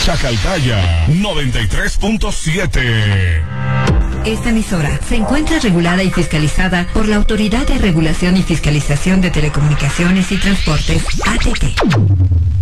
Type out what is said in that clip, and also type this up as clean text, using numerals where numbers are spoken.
Chacaltaya 93.7. Esta emisora se encuentra regulada y fiscalizada por la Autoridad de Regulación y Fiscalización de Telecomunicaciones y Transportes, ATT.